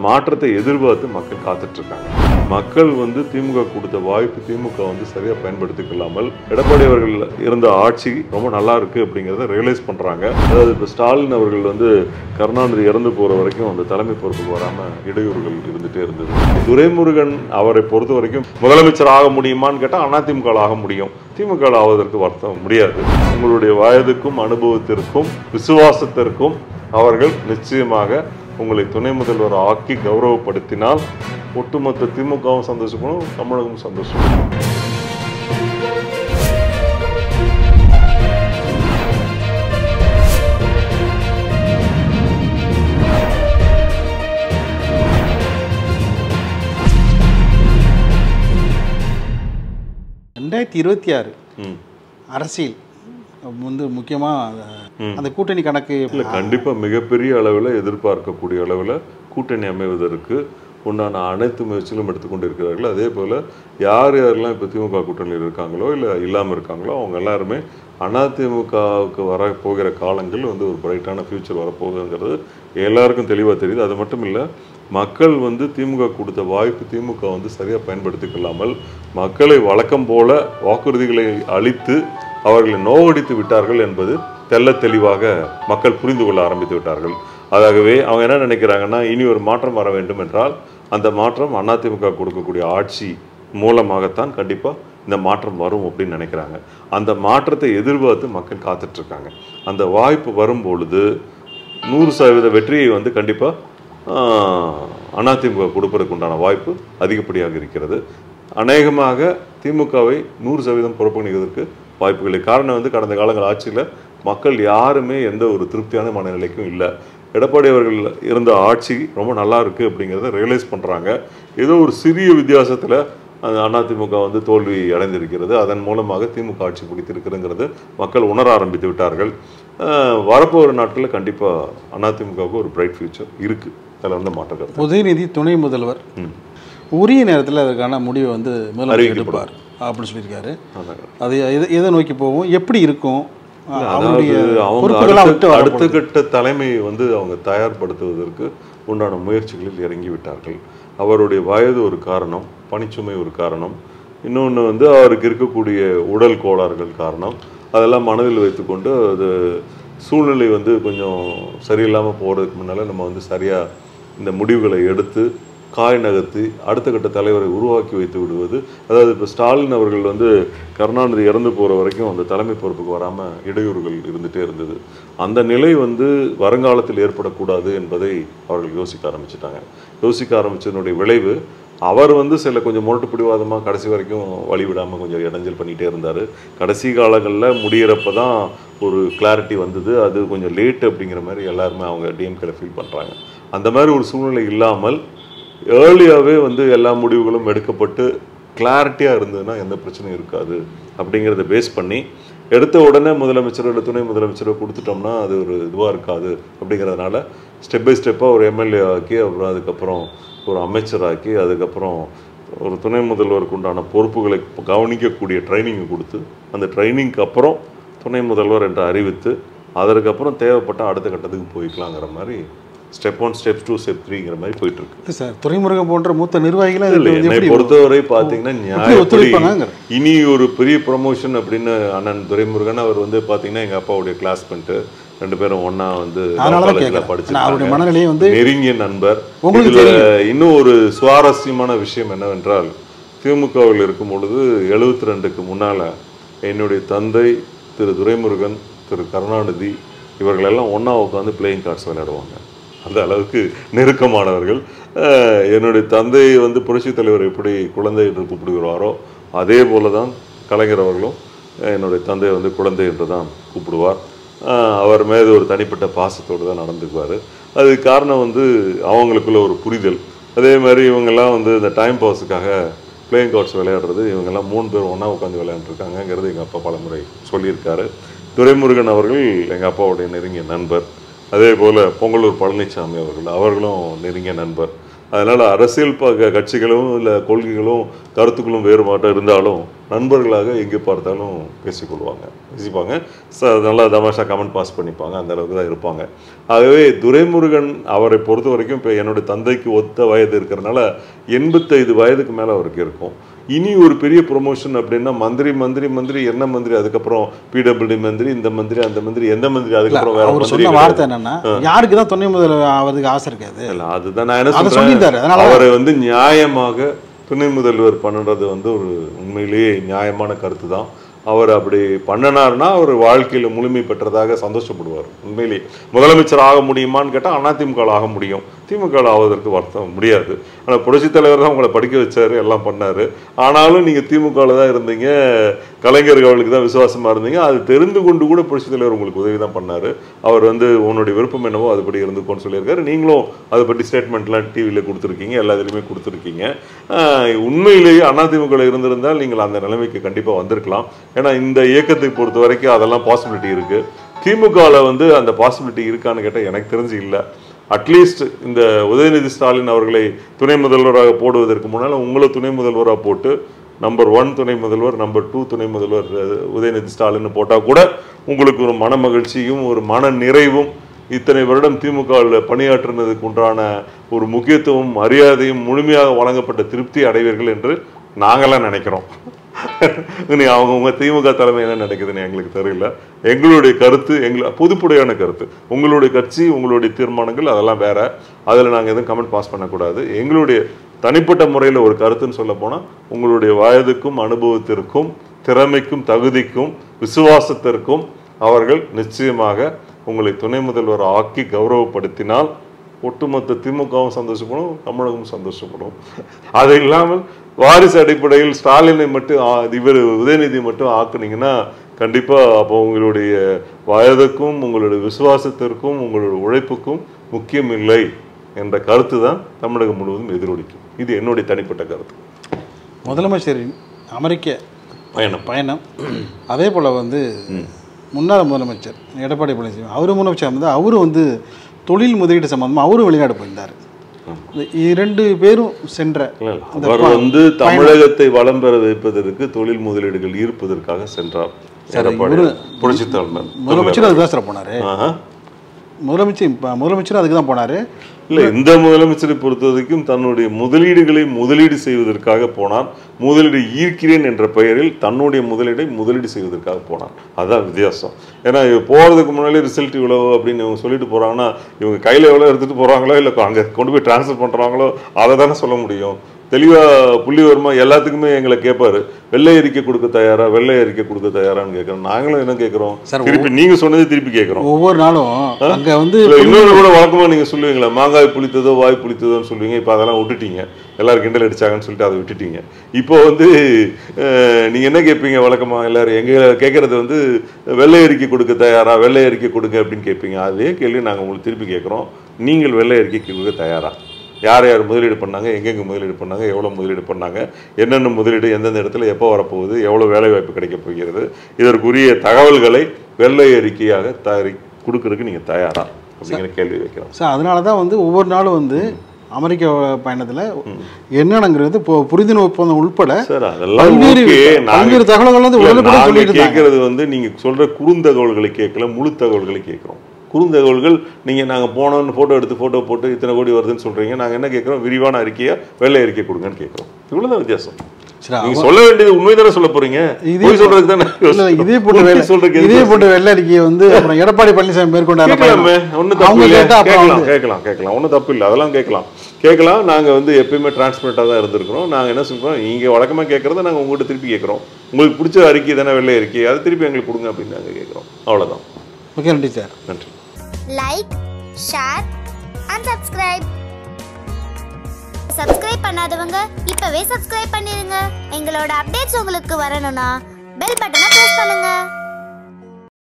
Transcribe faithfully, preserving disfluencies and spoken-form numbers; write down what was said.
மாற்றத்தை எதிர்பார்த்து மக்கள் காத்துட்டு இருக்காங்க. மக்கள் வந்து திமுக கொடுத்த வாய்ப்பு திமுக வந்து சரியா பயன்படுத்திக் கொள்ளாமல் எடப்பாடி அவர்கள் இருந்த ஆட்சி ரொம்ப நல்லா இருக்கு அப்படிங்கிறத ரியலைஸ் பண்றாங்க. அதாவது இப்போ ஸ்டாலின் அவர்கள் வந்து கருணாநிதி இறந்து போற வரைக்கும் அந்த தலைமை பொறுப்புக்கு வராம இடையூறுகள் இருந்துட்டே இருந்தது. துரைமுருகன் அவரை பொறுத்த வரைக்கும் முதலமைச்சர் ஆக முடியுமான்னு கேட்டா அதிமுக ஆக முடியும், திமுக ஆவதற்கு வருத்தம் முடியாது. உங்களுடைய வயதுக்கும் அனுபவத்திற்கும் விசுவாசத்திற்கும் அவர்கள் நிச்சயமாக உங்களை துணை முதல்வர் ஆக்கி கௌரவப்படுத்தினால் ஒட்டுமொத்த திமுகவும் சந்தோஷப்படும், தமிழகமும் சந்தோஷப்படும். ரெண்டாயிரத்தி இருபத்தி ஆறு அரசியல் வந்து முக்கியமாக அந்த கூட்டணி கணக்கு இல்லை, கண்டிப்பாக மிகப்பெரிய அளவில் எதிர்பார்க்கக்கூடிய அளவில் கூட்டணி அமைவதற்கு உண்டான அனைத்து முயற்சிகளும் எடுத்துக்கொண்டு இருக்கிறார்கள். அதே போல் யார் யாரெல்லாம் இப்போ திமுக கூட்டணியில் இருக்காங்களோ இல்லை இல்லாமல் இருக்காங்களோ அவங்க எல்லாருமே அதிமுகவுக்கு வர போகிற காலங்கள் வந்து ஒரு பிரைட்டான ஃபியூச்சர் வரப்போகுதுங்கிறது எல்லாருக்கும் தெளிவாக தெரியுது. அது மட்டும் இல்லை, மக்கள் வந்து திமுக கொடுத்த வாய்ப்பு திமுக வந்து சரியாக பயன்படுத்தி கொள்ளாமல் மக்களை வழக்கம் போல வாக்குறுதிகளை அளித்து அவர்களை நோவடித்து விட்டார்கள் என்பது தெல்ல தெளிவாக மக்கள் புரிந்து கொள்ள ஆரம்பித்து விட்டார்கள். அதாகவே அவங்க என்ன நினைக்கிறாங்கன்னா, இனி ஒரு மாற்றம் வர வேண்டும் என்றால் அந்த மாற்றம் அதிமுக கொடுக்கக்கூடிய ஆட்சி மூலமாகத்தான் கண்டிப்பாக இந்த மாற்றம் வரும் அப்படின்னு நினைக்கிறாங்க. அந்த மாற்றத்தை எதிர்பார்த்து மக்கள் காத்துட்டு இருக்காங்க. அந்த வாய்ப்பு வரும் பொழுது நூறு சதவீத வெற்றியை வந்து கண்டிப்பாக அதிமுக கொடுப்பதற்கு உண்டான வாய்ப்பு அதிகப்படியாக இருக்கிறது. அநேகமாக திமுகவை நூறு சதவீதம் புறக்கணிப்பதற்கு வாய்ப்புகளை. காரணம் வந்து கடந்த காலங்கள் ஆட்சியில் மக்கள் யாருமே எந்த ஒரு திருப்தியான மனநிலைக்கும் இல்லை. எடப்பாடி அவர்கள் இருந்த ஆட்சி ரொம்ப நல்லா இருக்குது அப்படிங்கிறத ரியலைஸ் பண்ணுறாங்க. ஏதோ ஒரு சிறிய வித்தியாசத்தில் அந்த அதிமுக வந்து தோல்வி அடைந்திருக்கிறது. அதன் மூலமாக திமுக ஆட்சி பிடித்திருக்கிறதுங்கிறது மக்கள் உணர ஆரம்பித்து விட்டார்கள். வரப்போகிற நாட்களில் கண்டிப்பாக அதிமுகவுக்கு ஒரு பிரைட் ஃபியூச்சர் இருக்குது. அதில் வந்து மாற்றம். உதயநிதி துணை முதல்வர் உரிய நேரத்தில் அதற்கான முடிவை வந்து முதல்வர் எடுப்பார் அப்படின்னு சொல்லியிருக்காரு. அது எதை எதை நோக்கி போகும், எப்படி இருக்கும், அடுத்த கட்ட தலைமையை வந்து அவங்க தயார்படுத்துவதற்கு உண்டான முயற்சிகளில் இறங்கி விட்டார்கள். அவருடைய வயது ஒரு காரணம், பணிச்சுமை ஒரு காரணம், இன்னொன்று வந்து அவருக்கு இருக்கக்கூடிய உடல் கோளாறுகள் காரணம். அதெல்லாம் மனதில் வைத்துக்கொண்டு அது சூழ்நிலை வந்து கொஞ்சம் சரியில்லாமல் போகிறதுக்கு முன்னால் நம்ம வந்து சரியாக இந்த முடிவுகளை எடுத்து காய் நகர்த்தி அடுத்த கட்ட தலைவரை உருவாக்கி வைத்து விடுவது. அதாவது இப்போ ஸ்டாலின் அவர்கள் வந்து கருணாநிதி இறந்து போகிற வரைக்கும் அந்த தலைமை பொறுப்புக்கு வராமல் இடையூறுகள் இருந்துகிட்டே இருந்தது. அந்த நிலை வந்து வருங்காலத்தில் ஏற்படக்கூடாது என்பதை அவர்கள் யோசிக்க ஆரம்பிச்சிட்டாங்க. யோசிக்க ஆரம்பித்ததனுடைய விளைவு அவர் வந்து சில கொஞ்சம் முரட்டு பிடிவாதமாக கடைசி வரைக்கும் வழிவிடாமல் கொஞ்சம் இடைஞ்சல் பண்ணிகிட்டே இருந்தார். கடைசி காலங்களில் முடிகிறப்ப தான் ஒரு கிளாரிட்டி வந்தது. அது கொஞ்சம் லேட் அப்படிங்கிற மாதிரி எல்லாருமே அவங்க டிஎம்கேல ஃபீல் பண்ணுறாங்க. அந்த மாதிரி ஒரு சூழ்நிலை இல்லாமல் ஏர்லியாகவே வந்து எல்லா முடிவுகளும் எடுக்கப்பட்டு கிளாரிட்டியாக இருந்ததுன்னா எந்த பிரச்சனையும் இருக்காது அப்படிங்கிறத பேஸ் பண்ணி எடுத்த உடனே முதலமைச்சரோ இல்லை துணை முதலமைச்சரோ கொடுத்துட்டோம்னா அது ஒரு இதுவாக இருக்காது. அப்படிங்கிறதுனால ஸ்டெப் பை ஸ்டெப்பாக ஒரு எம்எல்ஏ ஆக்கி அப்புறம் அதுக்கப்புறம் ஒரு அமைச்சராக்கி அதுக்கப்புறம் ஒரு துணை முதல்வருக்கு உண்டான பொறுப்புகளை கவனிக்கக்கூடிய ட்ரைனிங்கை கொடுத்து அந்த ட்ரைனிங்க்கு அப்புறம் துணை முதல்வர் என்று அறிவித்து அதற்கப்புறம் தேவைப்பட்ட அடுத்த கட்டத்துக்கு போய்க்கலாங்கிற மாதிரி step one step two step த்ரீங்கிற மாதிரி போயிட்டு இருக்கு சார். துரைமுருகன் போன்ற மூத்த நிர்வாகிகள் என்னை பொறுத்தவரை பார்த்தீங்கன்னா இனி ஒரு பெரிய ப்ரமோஷன் அப்படின்னு அண்ணன் துரைமுருகன் அவர் வந்து பார்த்தீங்கன்னா எங்கள் அப்பாவுடைய கிளாஸ்மேட்டு, ரெண்டு பேரும் ஒன்னா வந்து படிச்சு நெருங்கிய நண்பர். இதுல இன்னும் ஒரு சுவாரஸ்யமான விஷயம் என்னவென்றால், திமுகவில் இருக்கும் பொழுது எழுபத்தி ரெண்டுக்கு முன்னால என்னுடைய தந்தை திரு துரைமுருகன், திரு கருணாநிதி இவர்களெல்லாம் ஒன்னா உட்காந்து பிளேயிங் கார்ட்ஸ் விளையாடுவாங்க. அந்த அளவுக்கு நெருக்கமானவர்கள். என்னுடைய தந்தை வந்து புரட்சித் தலைவர் எப்படி குழந்தை என்று கூப்பிடுகிறாரோ அதே போல தான் கலைஞர் அவர்களும் என்னுடைய தந்தை வந்து குழந்தை என்று தான் கூப்பிடுவார். அவர் மீது ஒரு தனிப்பட்ட பாசத்தோடு தான் நடந்துக்குவார். அதுக்கு காரணம் வந்து அவங்களுக்குள்ள ஒரு புரிதல். அதே மாதிரி இவங்கெல்லாம் வந்து இந்த டைம் பாஸுக்காக பிளேயிங் கார்ட்ஸ் விளையாடுறது, இவங்கெல்லாம் மூணு பேர் ஒன்றா உட்காந்து விளையாண்டுருக்காங்கிறது எங்கள் அப்பா பல முறை சொல்லியிருக்காரு. துரைமுருகன் அவர்கள் எங்கள் அப்பாவுடைய நெருங்கிய நண்பர். அதே போல் பொங்கலூர் பழனிசாமி அவர்கள் அவர்களும் நெருங்கிய நண்பர். அதனால் அரசியல் ப கட்சிகளும் இல்லை கொள்கைகளும் கருத்துக்களும் வேறுபாட்டாக இருந்தாலும் நண்பர்களாக எங்கே பார்த்தாலும் பேசிக்கொள்வாங்க பேசிப்பாங்க ச நல்லா தமாஷா கமெண்ட் பாஸ் பண்ணிப்பாங்க, அந்த அளவுக்கு தான் இருப்பாங்க. ஆகவே துரைமுருகன் அவரை பொறுத்த வரைக்கும் இப்போ என்னுடைய தந்தைக்கு ஒத்த வயது இருக்கிறனால எண்பத்தைந்து வயதுக்கு மேலே அவருக்கு இருக்கும். இனி ஒரு பெரிய ப்ரொமோஷன் அப்படின்னா மந்திரி மந்திரி மந்திரி என்ன மந்திரி, அதுக்கப்புறம் பிடபிள்யூடி மந்திரி, இந்த மந்திரி அந்த மந்திரி எந்த மந்திரி, அதுக்கப்புறம் வேற மந்திரி. வார்த்தை என்னன்னா யாருக்கு தான் துணை முதல்வர் ஆவதுக்கு ஆசை இருக்காது. இல்லை அதுதான் நான் என்ன சொல்றேன், அவரை வந்து நியாயமாக துணை முதல்வர் பண்ணுறது வந்து ஒரு உண்மையிலேயே நியாயமான கருத்து தான். அவர் அப்படி பண்ணினார்னா அவர் வாழ்க்கையில் முழுமை பெற்றதாக சந்தோஷப்படுவார். உண்மையிலேயே முதலமைச்சர் ஆக முடியுமான்னு கேட்டால் அதிமுக ஆக முடியும், திமுக ஆவதற்கு வருத்தம் முடியாது. ஆனால் புரட்சித் தலைவர் தான் உங்களை படிக்க வச்சார், எல்லாம் பண்ணார். ஆனாலும் நீங்கள் திமுகவில் தான் இருந்தீங்க, கலைஞர்கள் அவளுக்கு தான் விசுவாசமாக இருந்தீங்க. அது தெரிந்து கொண்டு கூட புரட்சித் தலைவர் உங்களுக்கு உதவி தான் பண்ணார். அவர் வந்து உன்னுடைய விருப்பம் என்னவோ அதுபடி இருந்துக்கோன்னு சொல்லியிருக்காரு. நீங்களும் அதை பற்றி ஸ்டேட்மெண்ட்லாம் டிவியில் கொடுத்துருக்கீங்க, எல்லா இதுலையுமே கொடுத்துருக்கீங்க. உண்மையிலேயே அதிமுகவில் இருந்திருந்தால் நீங்கள் அந்த நிலைமைக்கு கண்டிப்பாக வந்திருக்கலாம். ஏன்னா இந்த இயக்கத்தை பொறுத்த வரைக்கும் அதெல்லாம் பாசிபிலிட்டி இருக்குது. திமுகவில் வந்து அந்த பாசிபிலிட்டி இருக்கான்னு கேட்டால் எனக்கு தெரிஞ்சு இல்லை. அட்லீஸ்ட் இந்த உதயநிதி ஸ்டாலின் அவர்களை துணை முதல்வராக போடுவதற்கு முன்னால் உங்களை துணை முதல்வராக போட்டு நம்பர் ஒன் துணை முதல்வர், நம்பர் டூ துணை முதல்வர் உதயநிதி ஸ்டாலின் போட்டால் கூட உங்களுக்கு ஒரு மன மகிழ்ச்சியும் ஒரு மன நிறைவும், இத்தனை வருடம் திமுகவில் பணியாற்றினதுக்கு உண்டான ஒரு முக்கியத்துவம் மரியாதையும் முழுமையாக வழங்கப்பட்ட திருப்தி அடைவீர்கள் என்று நாங்களாம் நினைக்கிறோம். நீ அவங்கவுங்க திமுக தலைமை என்ன நினைக்குதுன்னு எங்களுக்கு தெரியல. எங்களுடைய கருத்து எங்களை பொதுப்படையான கருத்து. உங்களுடைய கட்சி உங்களுடைய தீர்மானங்கள் அதெல்லாம் வேற, அதில் நாங்கள் எதுவும் கமெண்ட் பாஸ் பண்ணக்கூடாது. எங்களுடைய தனிப்பட்ட முறையில் ஒரு கருத்துன்னு சொல்ல போனால் உங்களுடைய வயதுக்கும் அனுபவத்திற்கும் திறமைக்கும் தகுதிக்கும் விசுவாசத்திற்கும் அவர்கள் நிச்சயமாக உங்களை துணை முதல்வர் ஆக்கி கௌரவப்படுத்தினால் ஒட்டுமொத்த திமுகவும் சந்தோஷப்படும், தமிழகமும் சந்தோஷப்படும். அது இல்லாமல் வாரிசு அடிப்படையில் ஸ்டாலினை மட்டும் இவர் உதயநிதி மட்டும் ஆக்குனீங்கன்னா கண்டிப்பாக அப்போ உங்களுடைய வயதுக்கும் உங்களுடைய விசுவாசத்திற்கும் உங்களுடைய உழைப்புக்கும் முக்கியம் இல்லை என்ற கருத்து தான் தமிழகம் முழுவதும் எதிரொலிக்கும். இது என்னுடைய தனிப்பட்ட கருத்து. முதலமைச்சரின் அமெரிக்க பயணம் பயணம் அதே போல் வந்து முன்னாள் முதலமைச்சர் எடப்பாடி பழனிசாமி அவரு முதலமைச்சர் வந்து அவரும் வந்து தொழில் முதலீடு சம்பந்தமாக அவரும் வெளிநாடு போயிருந்தார். இரண்டு பேரும் சென்ற அவர் வந்து தமிழகத்தை வளம் பெற வைப்பதற்கு தொழில் முதலீடுகள் ஈர்ப்பதற்காக சென்றார். புரட்சித் தலைவர் முதலமைச்சர் அதுக்கு தான் சார் போனாரு. முதலமைச்சர் முதலமைச்சர் அதுக்கு தான் போனாரு. இல்லை, இந்த முதலமைச்சரை பொறுத்த வரைக்கும் தன்னுடைய முதலீடுகளை முதலீடு செய்வதற்காக போனார். முதலீடு ஈர்க்கிறேன் என்ற பெயரில் தன்னுடைய முதலீடை முதலீடு செய்வதற்காக போனார். அதுதான் வித்தியாசம். ஏன்னா போகிறதுக்கு முன்னாலே ரிசல்ட் இவ்வளோ அப்படின்னு இவங்க சொல்லிட்டு போகிறாங்கன்னா இவங்க கையில் எவ்வளோ எடுத்துகிட்டு போகிறாங்களோ இல்லை அங்கே கொண்டு போய் டிரான்ஸ்ஃபர் பண்ணுறாங்களோ அதை தானே சொல்ல முடியும். தெளிவாக புள்ளி வருமா எல்லாத்துக்குமே எங்களை கேட்பாரு, வெள்ளை அறிக்கை கொடுக்க தயாரா வெள்ளை அறிக்கை கொடுக்க தயாரான்னு கேட்குறோம். நாங்களும் என்ன கேட்குறோம், திருப்பி நீங்கள் சொன்னது திருப்பி கேட்குறோம். ஒவ்வொரு நாளும் அங்கே வந்து இன்னொரு கூட வழக்கமாக நீங்கள் சொல்லுவீங்களா, மாங்காய் புளித்ததோ வாய் புளித்ததோன்னு சொல்லுவீங்க. இப்போ அதெல்லாம் விட்டுட்டீங்க, எல்லாரும் கிண்டல் அடிச்சாங்கன்னு சொல்லிட்டு அதை விட்டுட்டீங்க. இப்போ வந்து நீங்கள் என்ன கேட்பீங்க வழக்கமாக எல்லாரும் எங்கள் கேட்குறது வந்து வெள்ளை அறிக்கை கொடுக்க தயாரா வெள்ளை அறிக்கை கொடுங்க அப்படின்னு கேட்பீங்க. அதே கேள்வி நாங்கள் உங்களுக்கு திருப்பி கேட்குறோம், நீங்கள் வெள்ளை அறிக்கை கொடுக்க தயாரா? யார் யார் முதலீடு பண்ணாங்க, எங்கெங்கே முதலீடு பண்ணாங்க, எவ்வளோ முதலீடு பண்ணாங்க, என்னென்ன முதலீடு எந்தெந்த இடத்துல எப்போ வரப்போகுது, எவ்வளோ வேலைவாய்ப்பு கிடைக்க போகிறது, இதற்குரிய தகவல்களை வெள்ளை அறிக்கையாக தயாரி கொடுக்கறதுக்கு நீங்கள் தயாரா அப்படிங்கிற கேள்வி வைக்கிறோம் சார். அதனால தான் வந்து ஒவ்வொரு நாளும் வந்து அமெரிக்க பயணத்தில் என்னங்கிறது இப்போ புரிந்துணர்வு ஒப்பந்தம் உள்பட சார் அதெல்லாம் பல்வேறு தகவல்கள் வந்து உடனுக்குடன் கேட்கறது வந்து நீங்கள் சொல்கிற குறுந்தகவல்களை கேட்கல, முழு தகவல்களை கேட்குறோம். குறுந்தகவல்கள் நீங்கள் நாங்கள் போனோன்னு ஃபோட்டோ எடுத்து ஃபோட்டோ போட்டு இத்தனை கோடி வருதுன்னு சொல்கிறீங்க. நாங்கள் என்ன கேட்குறோம், விரிவான அறிக்கையை வெள்ளை அறிக்கை கொடுங்கன்னு கேட்குறோம். இவ்வளோதான் வித்தியாசம். நீங்க சொல்ல வேண்டியது உண்மைதானே சொல்ல போறீங்க, போய் சொல்றதுக்கு தானே. இதே போட்டு சொல்றதுக்கு இதே போட்டு வெள்ளை அறிக்கையை வந்து அப்புறம் எடப்பாடி பழனிசாமி மேற்கொண்டாங்க. ஒன்றும் தப்பு இல்லை, கேட்கலாம் கேட்கலாம் கேட்கலாம் ஒன்றும் தப்பு இல்லை, அதெல்லாம் கேட்கலாம் கேட்கலாம். நாங்கள் வந்து எப்பயுமே டிரான்ஸ்பரண்டாக தான் இருந்திருக்கிறோம். நாங்கள் என்ன சொல்கிறோம், நீங்கள் வழக்கமாக கேட்குறத நாங்கள் உங்கள்கிட்ட திருப்பி கேட்குறோம். உங்களுக்கு பிடிச்ச அறிக்கை தானே வெள்ளை அறிக்கை, அதை திருப்பி எங்களுக்கு கொடுங்க அப்படின்னு நாங்கள் கேட்குறோம். அவ்வளோதான். ஓகே, நன்றி சார். நன்றி. Like, share and subscribe. Subscribe பண்ணாதவங்க இப்பவே சப்ஸ்கிரைப் பண்ணிருங்க. எங்களோட அப்டேட்ஸ் உங்களுக்கு வரணும்னா பெல் பட்டனை பிரஸ் பண்ணுங்க.